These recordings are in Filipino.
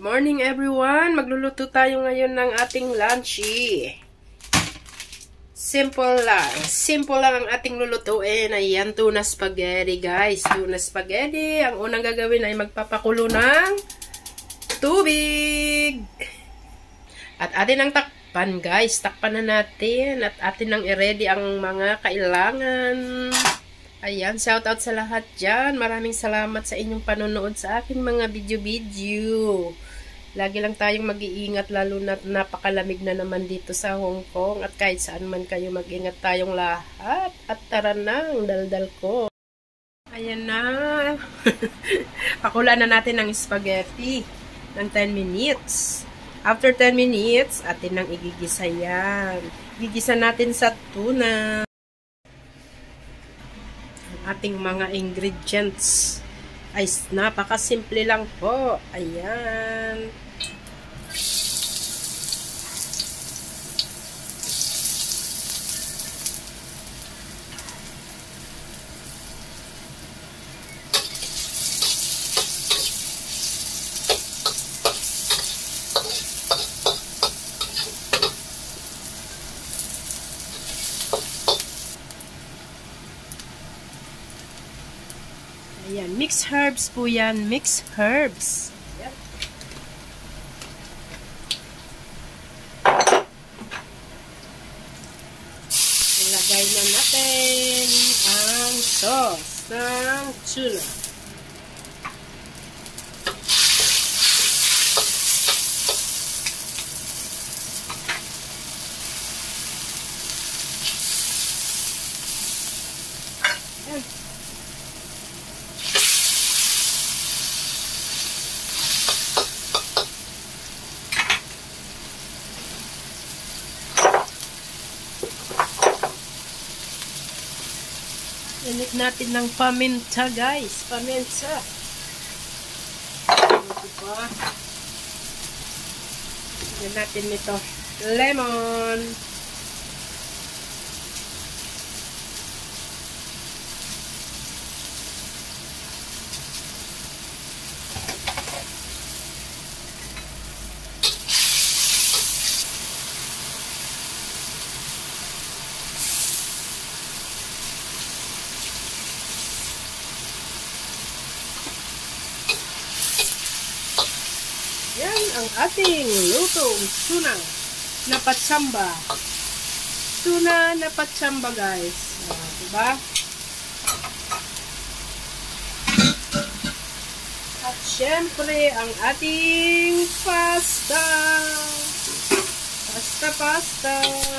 morning everyone! Magluluto tayo ngayon ng ating lunchy. Simple lang. Simple lang ang ating lulutuin. Ayan, tuna spaghetti guys. Tuna spaghetti. Ang unang gagawin ay magpapakulo ng tubig. At atin ang takpan guys. Takpan na natin. At atin ang i-ready ang mga kailangan. Ayan, shout out sa lahat dyan. Maraming salamat sa inyong panonood sa aking mga video-video. Lagi lang tayong mag-iingat, lalo na napakalamig na naman dito sa Hong Kong. At kahit saan man kayo, mag-ingat tayong lahat. At tara na, ang daldal ko. Ayan na. Pakulaan na natin ng spaghetti ng 10 minutes. After 10 minutes, atin nang igigisa yan. Igigisa natin sa tuna. Ating mga ingredients ay napakasimple lang po. Ayan. Ayan, mixed herbs po yan. Mixed herbs. Ayan. Ilagay na natin ang sauce ng tuna. Ayan. Init natin ng paminta, guys. Paminta. Diba? Lagyan natin nito. Lemon. Yan ang ating lutong tuna na patsamba. Tuna na patsamba guys. Diba? At syempre ang ating pasta. Pasta.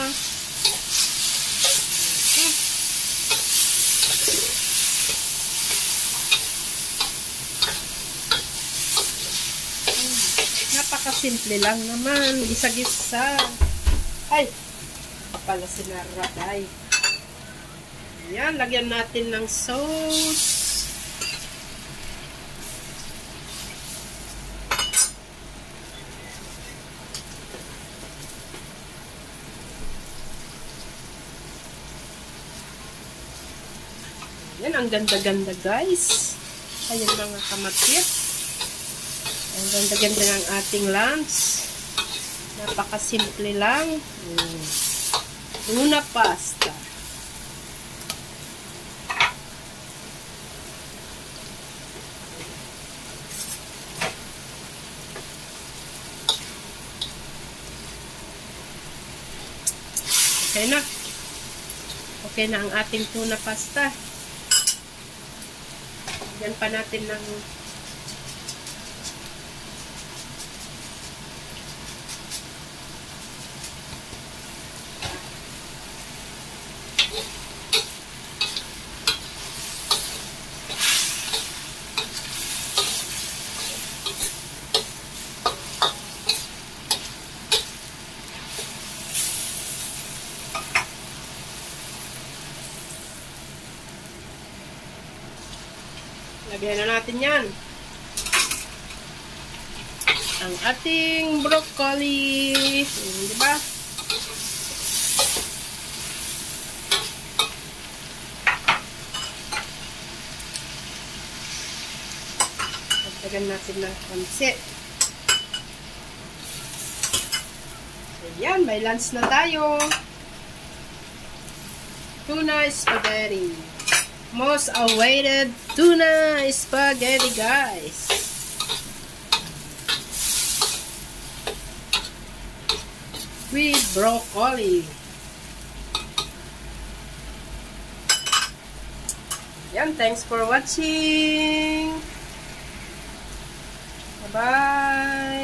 Napakasimple lang naman. Gisa-gisa. Ay! Pala sinaraday. Ayan, lagyan natin ng sauce. Ayan, ang ganda-ganda guys. Ayan mga kamatis. Ang ganda-ganda ng ating lunch. Napakasimple lang. Tuna pasta. Okay na. Okay na ang ating tuna pasta. Yan pa natin ng lagyan na natin yan. Ang ating broccoli. Diba? Lagyan natin ng konti. Ayan, may lunch na tayo. Tuna spaghetti. Most awaited tuna spaghetti, guys. With broccoli. Yan, thanks for watching. Bye-bye.